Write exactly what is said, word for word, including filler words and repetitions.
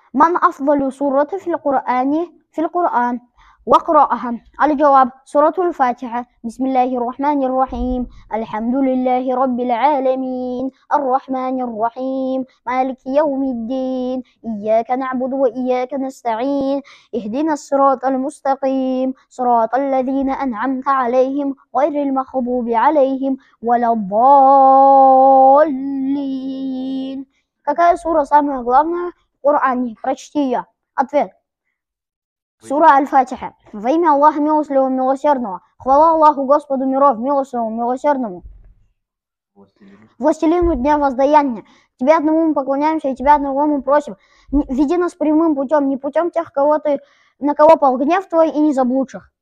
من أفضل سورة في القرآن في القرآن واقرأها. الجواب: سورة الفاتحة. بسم الله الرحمن الرحيم. الحمد لله رب العالمين الرحمن الرحيم مالك يوم الدين إياك نعبد وإياك نستعين اهدنا الصراط المستقيم صراط الذين أنعمت عليهم غير المغضوب عليهم ولا الضالين. Какая сура самая главная в Коране? Прочти ее. Ответ: сура Аль-Фатиха. Во имя Аллаха Милостивого Милосердного. Хвала Аллаху Господу миров, Милостивому Милосердному, Властелину дня воздаяния. Тебе одному мы поклоняемся и тебя одного мы просим. Веди нас прямым путем, не путем тех, кого ты, на кого пал гнев твой, и не заблудших.